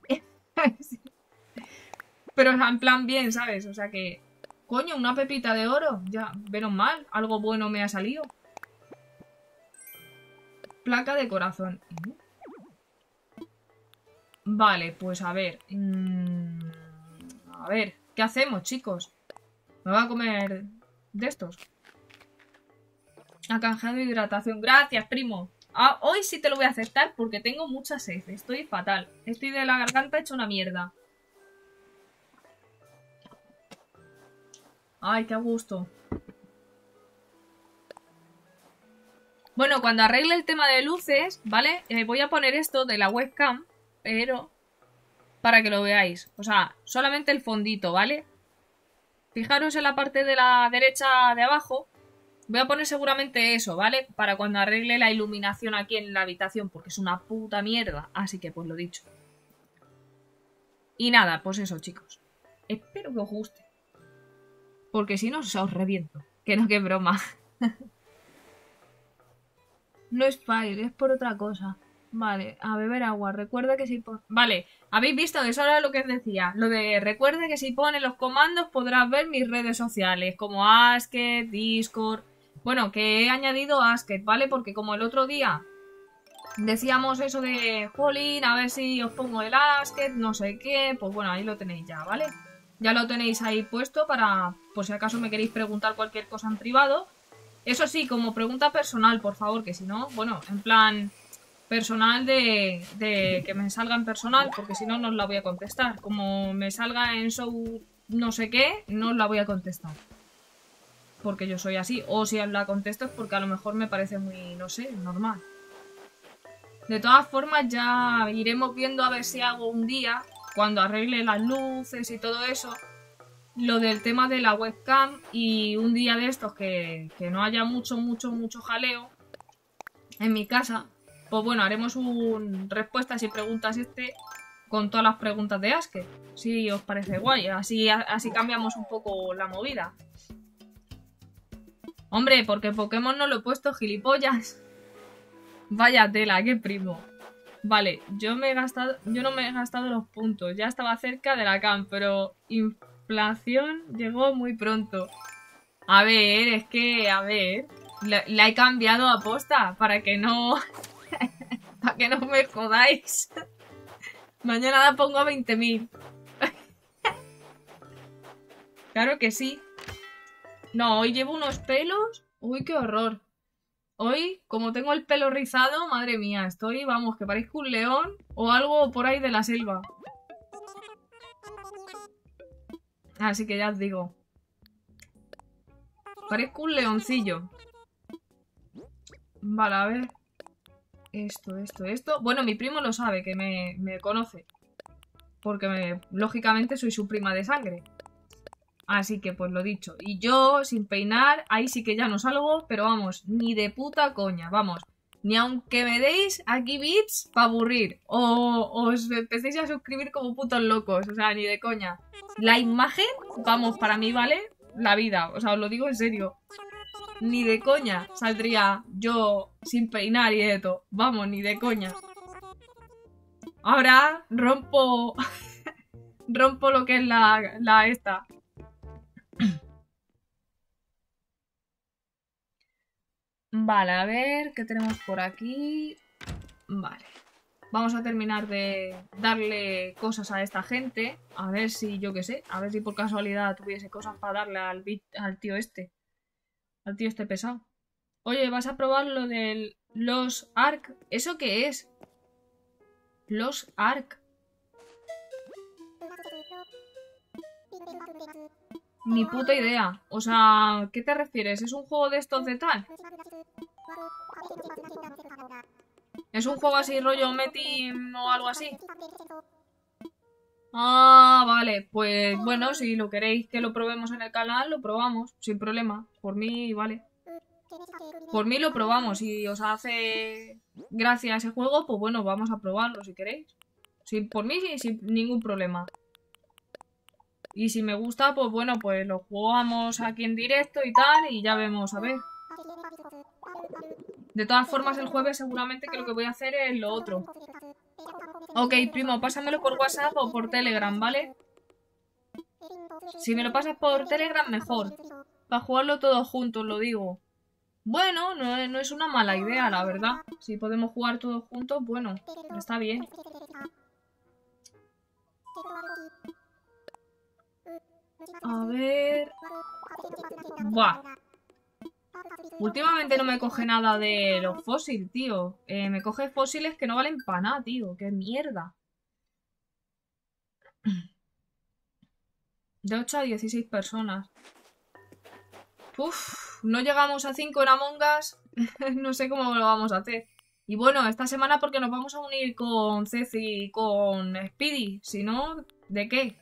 Speaker 1: Pero en plan bien, ¿sabes? O sea que... Coño, una pepita de oro. Ya, menos mal. Algo bueno me ha salido. Placa de corazón. Vale, pues a ver. Mm, a ver, ¿qué hacemos, chicos? Me voy a comer de estos. Ha canjeado hidratación. Gracias, primo. Ah, hoy sí te lo voy a aceptar porque tengo mucha sed. Estoy fatal. Estoy de la garganta hecha una mierda. Ay, qué a gusto. Bueno, cuando arregle el tema de luces, ¿vale? Eh, voy a poner esto de la webcam, pero para que lo veáis. O sea, solamente el fondito, ¿vale? Fijaros en la parte de la derecha de abajo. Voy a poner seguramente eso, ¿vale? Para cuando arregle la iluminación aquí en la habitación, porque es una puta mierda. Así que, pues lo dicho. Y nada, pues eso, chicos. Espero que os guste. Porque si no, os reviento. Que no, que broma. No es fire, es por otra cosa. Vale, a beber agua. Recuerda que si pone... Vale, habéis visto, eso era lo que os decía. Lo de recuerda que si pone los comandos podrás ver mis redes sociales. Como Asked, Discord... Bueno, que he añadido Asked, ¿vale? Porque como el otro día decíamos eso de... Jolín, a ver si os pongo el Asked, no sé qué... Pues bueno, ahí lo tenéis ya, ¿vale? Ya lo tenéis ahí puesto para... Por si acaso me queréis preguntar cualquier cosa en privado. Eso sí, como pregunta personal, por favor, que si no, bueno, en plan personal de, de que me salga en personal, porque si no, no os la voy a contestar. Como me salga en show no sé qué, no os la voy a contestar. Porque yo soy así. O si os la contesto es porque a lo mejor me parece muy, no sé, normal. De todas formas, ya iremos viendo a ver si hago un día, cuando arregle las luces y todo eso, lo del tema de la webcam y un día de estos que, que no haya mucho, mucho, mucho jaleo en mi casa, pues bueno, haremos un respuestas y preguntas este con todas las preguntas de Asked, si os parece guay, así, así cambiamos un poco la movida. Hombre, porque Pokémon no lo he puesto, gilipollas. Vaya tela, qué primo. Vale, yo me he gastado, yo no me he gastado los puntos, ya estaba cerca de la cam, pero... inflación llegó muy pronto. A ver, es que, a ver, la, la he cambiado a posta para que no, para que no me jodáis. Mañana la pongo a veinte mil. Claro que sí. No, hoy llevo unos pelos. Uy, qué horror. Hoy, como tengo el pelo rizado, madre mía, estoy, vamos, que parezco un león o algo por ahí de la selva. Así que ya os digo. Parezco un leoncillo. Vale, a ver. Esto, esto, esto. Bueno, mi primo lo sabe, que me, me conoce. Porque me, lógicamente soy su prima de sangre. Así que pues lo dicho. Y yo, sin peinar, ahí sí que ya no salgo. Pero vamos, ni de puta coña. Vamos. Ni aunque me deis aquí bits para aburrir. O os empecéis a suscribir como putos locos. O sea, ni de coña. La imagen, vamos, para mí vale la vida. O sea, os lo digo en serio. Ni de coña saldría yo sin peinar y de todo. Vamos, ni de coña. Ahora rompo... rompo lo que es la, la esta. Vale, a ver, ¿qué tenemos por aquí? Vale. Vamos a terminar de darle cosas a esta gente. A ver si, yo qué sé, a ver si por casualidad tuviese cosas para darle al, al tío este. Al tío este pesado. Oye, ¿vas a probar lo del los Ark? ¿Eso qué es? Los Ark. Ni puta idea. O sea, ¿qué te refieres? ¿Es un juego de estos de tal? ¿Es un juego así rollo Metin o algo así? Ah, vale. Pues bueno, si lo queréis que lo probemos en el canal, lo probamos. Sin problema. Por mí, vale. Por mí lo probamos. Si os hace gracia ese juego, pues bueno, vamos a probarlo si queréis. Sin, por mí, sin, sin ningún problema. Y si me gusta, pues bueno, pues lo jugamos aquí en directo y tal, y ya vemos, a ver. De todas formas, el jueves seguramente que lo que voy a hacer es lo otro. Ok, primo, pásamelo por WhatsApp o por Telegram, ¿vale? Si me lo pasas por Telegram, mejor. Para jugarlo todos juntos, lo digo. Bueno, no, no es una mala idea, la verdad. Si podemos jugar todos juntos, bueno, está bien. A ver... Buah. Últimamente no me coge nada de los fósiles, tío. Eh, me coge fósiles que no valen para nada, tío. ¡Qué mierda! De ocho a dieciséis personas. Uf, no llegamos a cinco en Among Us. No sé cómo lo vamos a hacer. Y bueno, esta semana porque nos vamos a unir con Ceci y con Speedy. Si no, ¿de qué?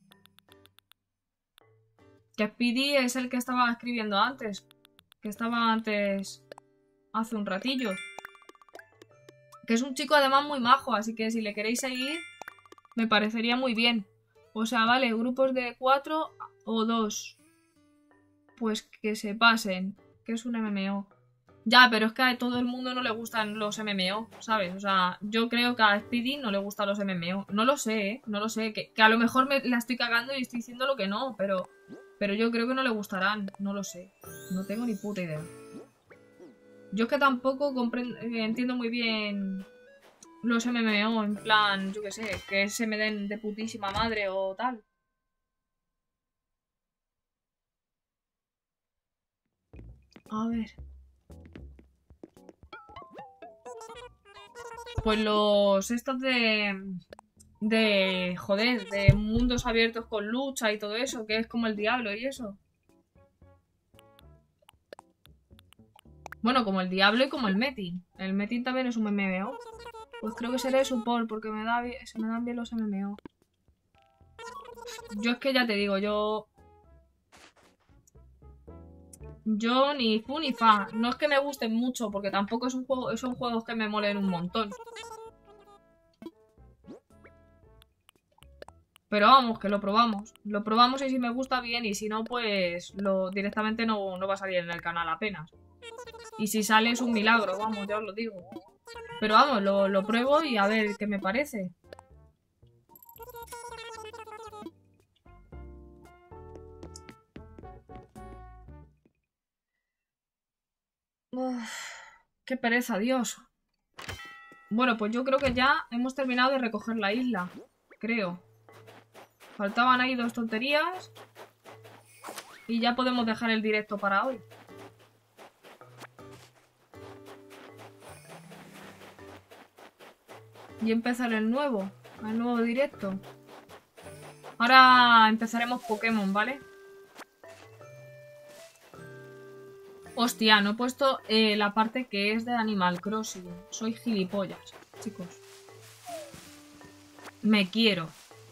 Speaker 1: Que Speedy es el que estaba escribiendo antes. Que estaba antes... hace un ratillo. Que es un chico además muy majo, así que si le queréis seguir, me parecería muy bien. O sea, vale, grupos de cuatro o dos. Pues que se pasen. Que es un M M O. Ya, pero es que a todo el mundo no le gustan los M M O, ¿sabes? O sea, yo creo que a Speedy no le gustan los M M O. No lo sé, ¿eh? No lo sé. Que, que a lo mejor me la estoy cagando y estoy diciendo lo que no, pero... Pero yo creo que no le gustarán. No lo sé. No tengo ni puta idea. Yo es que tampoco comprendo, entiendo muy bien los M M O, en plan, yo qué sé, que se me den de putísima madre o tal. A ver. Pues los estos de... De... Joder, de mundos abiertos con lucha y todo eso, que es como el Diablo y eso. Bueno, como el Diablo y como el Metin. El Metin también es un M M O. Pues creo que seré support porque me da bien, se me dan bien los M M O. Yo es que ya te digo, yo... Yo ni fu ni fa. No es que me gusten mucho porque tampoco es un juego, son juegos que me molen un montón. Pero vamos, que lo probamos. Lo probamos y si me gusta bien y si no, pues lo directamente no, no va a salir en el canal apenas. Y si sale es un milagro, vamos, ya os lo digo. Pero vamos, lo, lo pruebo y a ver qué me parece. Uf, qué pereza, Dios. Bueno, pues yo creo que ya hemos terminado de recoger la isla. Creo. Faltaban ahí dos tonterías. Y ya podemos dejar el directo para hoy. Y empezar el nuevo. El nuevo directo. Ahora empezaremos Pokémon, ¿vale? Hostia, no he puesto eh, la parte que es de Animal Crossing. Soy gilipollas, chicos. Me quiero.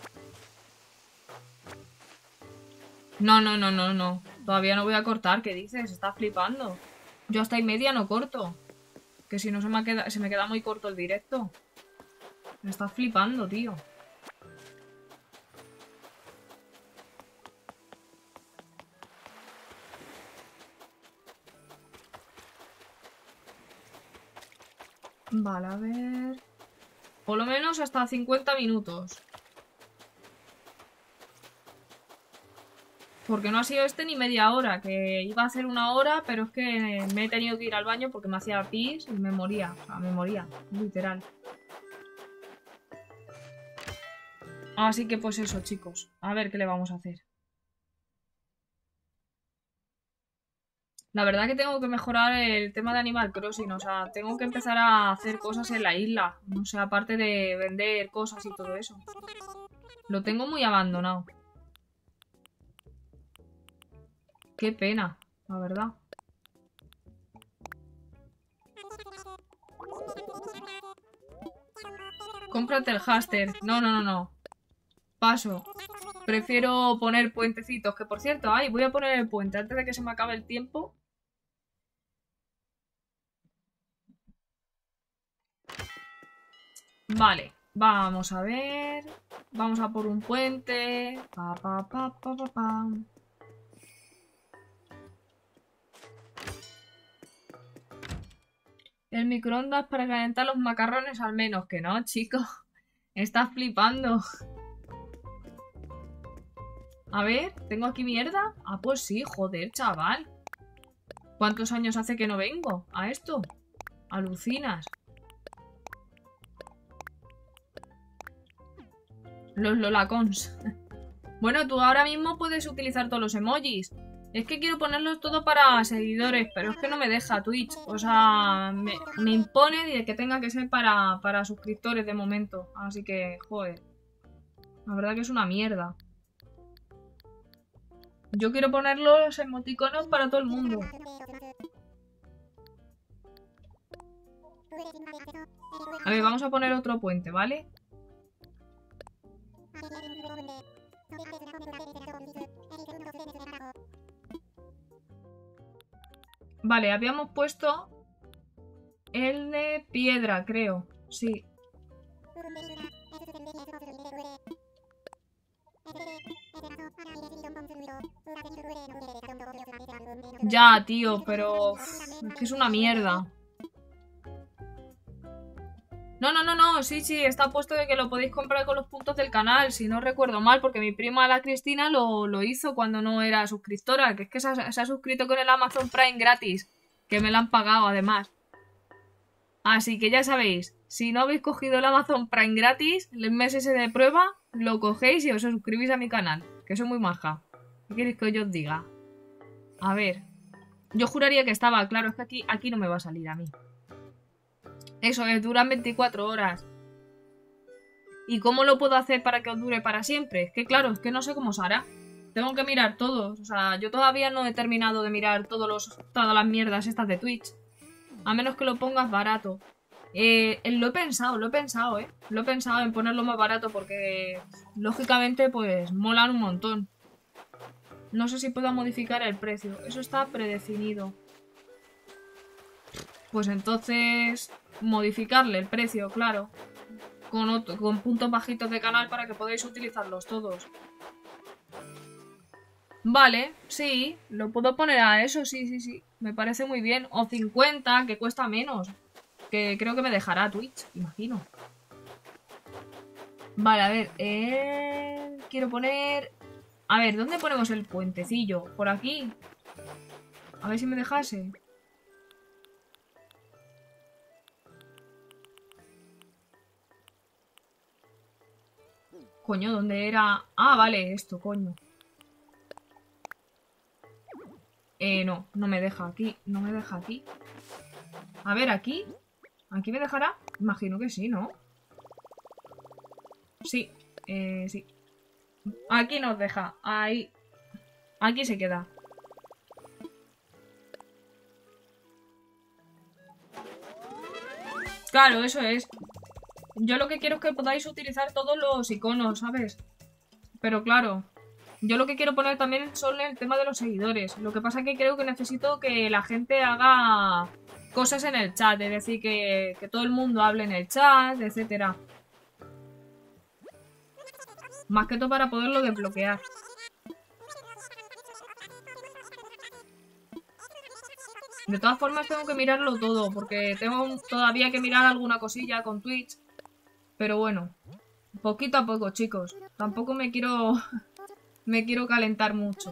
Speaker 1: No, no, no, no, no. Todavía no voy a cortar. ¿Qué dices? Estás flipando. Yo hasta y media no corto. Que si no se me, queda, se me queda muy corto el directo. Me estás flipando, tío. Vale, a ver... Por lo menos hasta cincuenta minutos. Porque no ha sido este ni media hora. Que iba a hacer una hora, pero es que me he tenido que ir al baño porque me hacía pis y me moría. O sea, me moría. Literal. Así que pues eso, chicos. A ver qué le vamos a hacer. La verdad que tengo que mejorar el tema de Animal Crossing. O sea, tengo que empezar a hacer cosas en la isla. O sea, aparte de vender cosas y todo eso. Lo tengo muy abandonado. Qué pena, la verdad. Cómprate el háster. No, no, no, no. Paso. Prefiero poner puentecitos. Que por cierto, ay, voy a poner el puente antes de que se me acabe el tiempo. Vale, vamos a ver. Vamos a por un puente. Pa, pa, pa, pa, pa, pa. El microondas para calentar los macarrones al menos. Que no, chicos. Estás flipando. A ver, ¿tengo aquí mierda? Ah, pues sí, joder, chaval. ¿Cuántos años hace que no vengo a esto? Alucinas. Los lolacons. Bueno, tú ahora mismo puedes utilizar todos los emojis. Es que quiero ponerlos todos para seguidores, pero es que no me deja Twitch. O sea, me, me impone de que tenga que ser para, para suscriptores de momento. Así que, joder. La verdad que es una mierda. Yo quiero poner los emoticonos para todo el mundo. A ver, vamos a poner otro puente, ¿vale? Vale, habíamos puesto el de piedra, creo. Sí. Ya, tío, pero... es que es una mierda. No, no, no, no, sí, sí, está puesto de que lo podéis comprar con los puntos del canal, si no recuerdo mal, porque mi prima, la Cristina, lo, lo hizo cuando no era suscriptora, que es que se ha, se ha suscrito con el Amazon Prime gratis, que me lo han pagado además. Así que ya sabéis, si no habéis cogido el Amazon Prime gratis, el mes ese de prueba, lo cogéis y os suscribís a mi canal, que soy muy maja. ¿Qué queréis que yo os diga? A ver, yo juraría que estaba, claro, es que aquí, aquí no me va a salir a mí. Eso es, duran veinticuatro horas. ¿Y cómo lo puedo hacer para que os dure para siempre? Es que claro, es que no sé cómo se hará. Tengo que mirar todos. O sea, yo todavía no he terminado de mirar todos los, todas las mierdas estas de Twitch. A menos que lo pongas barato. Eh, lo he pensado, lo he pensado, ¿eh? Lo he pensado en ponerlo más barato porque, lógicamente, pues, molan un montón. No sé si puedo modificar el precio. Eso está predefinido. Pues entonces, modificarle el precio, claro. Con, otro, con puntos bajitos de canal para que podáis utilizarlos todos. Vale, sí, lo puedo poner a eso, sí, sí, sí. Me parece muy bien. O cincuenta, que cuesta menos. Que creo que me dejará Twitch, imagino. Vale, a ver, eh... quiero poner... A ver, ¿dónde ponemos el puentecillo? ¿Por aquí? A ver si me dejase. Coño, ¿dónde era? Ah, vale, esto, coño. Eh, no, no me deja aquí. No me deja aquí. A ver, aquí. ¿Aquí me dejará? Imagino que sí, ¿no? Sí, eh, sí. Aquí nos deja. Ahí. Aquí se queda. Claro, eso es. Yo lo que quiero es que podáis utilizar todos los iconos, ¿sabes? Pero claro, Yo lo que quiero poner también son el tema de los seguidores. Lo que pasa es que creo que necesito que la gente haga cosas en el chat. Es decir, que, que todo el mundo hable en el chat, etcétera. Más que todo para poderlo desbloquear. De todas formas tengo que mirarlo todo, porque tengo todavía que mirar alguna cosilla con Twitch. Pero bueno, poquito a poco, chicos. Tampoco me quiero... me quiero calentar mucho.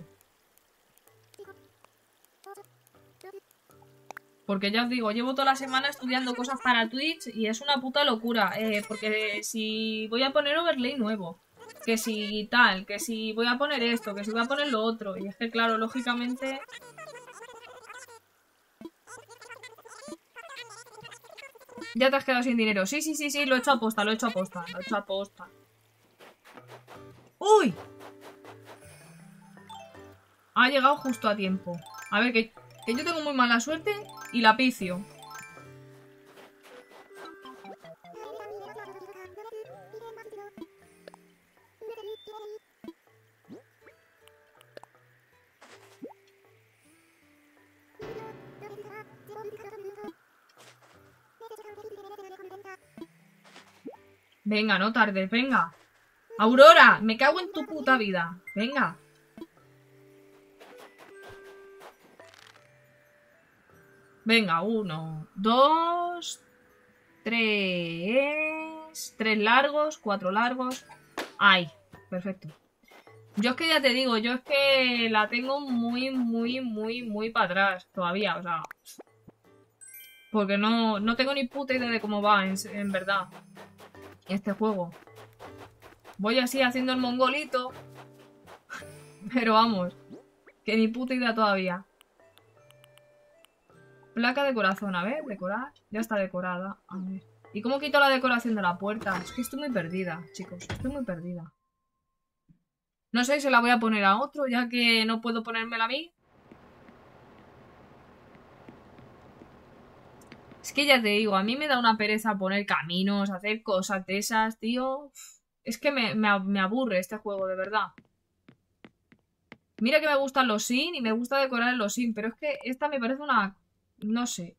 Speaker 1: Porque ya os digo, llevo toda la semana estudiando cosas para Twitch y es una puta locura. Eh, porque si voy a poner overlay nuevo, que si tal, que si voy a poner esto, que si voy a poner lo otro. Y es que claro, lógicamente... Ya te has quedado sin dinero. Sí, sí, sí, sí, lo he hecho a posta, lo he hecho a posta, lo he hecho a posta. ¡Uy! Ha llegado justo a tiempo. A ver, que, que yo tengo muy mala suerte y la picio. Venga, no tardes, venga. Aurora, me cago en tu puta vida. Venga. Venga, uno, dos, tres, tres largos, cuatro largos. Ay, perfecto. Yo es que ya te digo, yo es que la tengo muy, muy, muy, muy para atrás todavía, o sea... Porque no, no tengo ni puta idea de cómo va, en, en verdad, este juego. Voy así haciendo el mongolito. Pero vamos, que ni puta idea todavía. Placa de corazón, a ver, decorar. Ya está decorada, a ver. ¿Y cómo quito la decoración de la puerta? Es que estoy muy perdida, chicos, estoy muy perdida. No sé si se la voy a poner a otro, ya que no puedo ponérmela a mí. Es que ya te digo, a mí me da una pereza poner caminos, hacer cosas de esas, tío. Es que me, me, me aburre este juego, de verdad. Mira que me gustan los Sims y me gusta decorar los Sims, pero es que esta me parece una... no sé.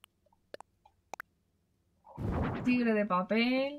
Speaker 1: Tigre de papel.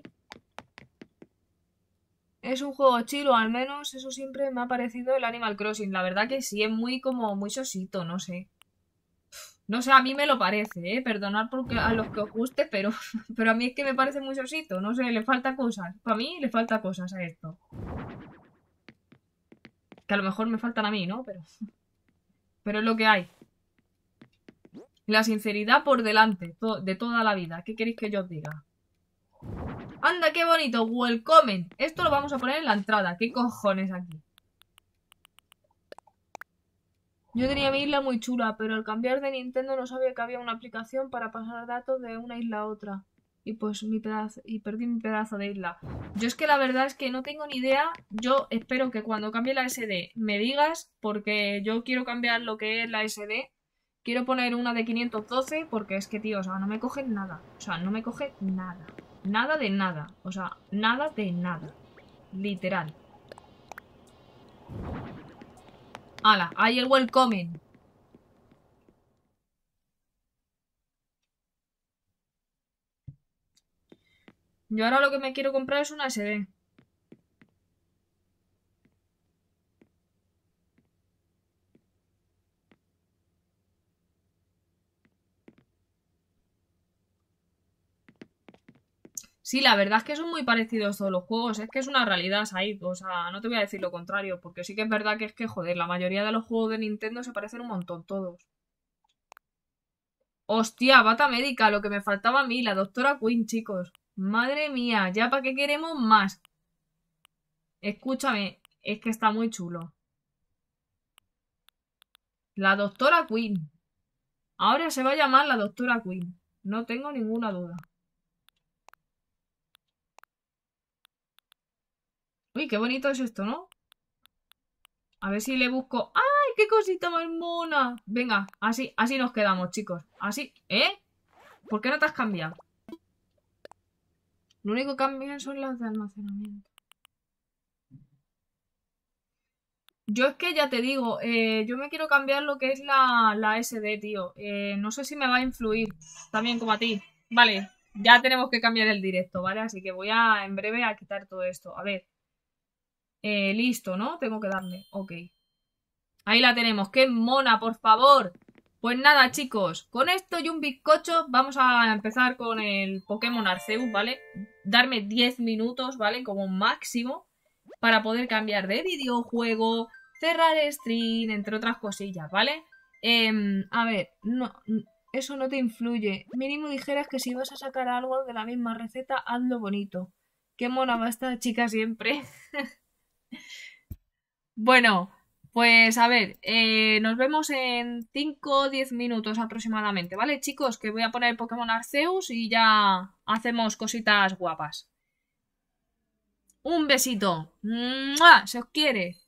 Speaker 1: Es un juego chilo, al menos eso siempre me ha parecido el Animal Crossing. La verdad que sí, es muy como muy sosito, no sé. No sé, a mí me lo parece, ¿eh? Perdonad porque a los que os guste, pero, pero a mí es que me parece muy sosito. No sé, le falta cosas. Para mí le falta cosas a esto. Que a lo mejor me faltan a mí, ¿no? Pero, pero es lo que hay. La sinceridad por delante, to de toda la vida. ¿Qué queréis que yo os diga? ¡Anda, qué bonito! ¡Welcome! Esto lo vamos a poner en la entrada. ¿Qué cojones aquí? Yo tenía mi isla muy chula, pero al cambiar de Nintendo no sabía que había una aplicación para pasar datos de una isla a otra. Y pues mi pedazo, y perdí mi pedazo de isla. Yo es que la verdad es que no tengo ni idea. Yo espero que cuando cambie la S D me digas, porque yo quiero cambiar lo que es la S D. Quiero poner una de quinientos doce, porque es que, tío, o sea, no me coge nada. O sea, no me coge nada. Nada de nada. O sea, nada de nada. Literal. ¡Hala! ¡Ahí el welcome! Yo ahora lo que me quiero comprar es una S D. Sí, la verdad es que son muy parecidos todos los juegos. Es que es una realidad, Said. O sea, no te voy a decir lo contrario. Porque sí que es verdad que es que, joder, la mayoría de los juegos de Nintendo se parecen un montón todos. Hostia, bata médica, lo que me faltaba a mí, la doctora Quinn, chicos. Madre mía, ¿ya para qué queremos más? Escúchame, es que está muy chulo. La doctora Quinn. Ahora se va a llamar la doctora Quinn. No tengo ninguna duda. Uy, qué bonito es esto, ¿no? A ver si le busco... ¡Ay, qué cosita más mona! Venga, así, así nos quedamos, chicos. Así, ¿eh? ¿Por qué no te has cambiado? Lo único que cambian son las de almacenamiento. Yo es que ya te digo, eh, yo me quiero cambiar lo que es la, la S D, tío. Eh, no sé si me va a influir también como a ti. Vale, ya tenemos que cambiar el directo, ¿vale? Así que voy a en breve a quitar todo esto. A ver. Eh, listo, ¿no? Tengo que darle. Ok. Ahí la tenemos. ¡Qué mona, por favor! Pues nada, chicos. Con esto y un bizcocho vamos a empezar con el Pokémon Arceus, ¿vale? Darme diez minutos, ¿vale? Como máximo para poder cambiar de videojuego, cerrar stream, entre otras cosillas, ¿vale? Eh, a ver, no, eso no te influye. Mínimo dijeras que si vas a sacar algo de la misma receta, hazlo bonito. Qué mona va esta chica siempre. Bueno, pues a ver, eh, nos vemos en cinco o diez minutos aproximadamente, ¿vale, chicos? Que voy a poner Pokémon Arceus y ya hacemos cositas guapas. Un besito. ¡Mua! Se os quiere.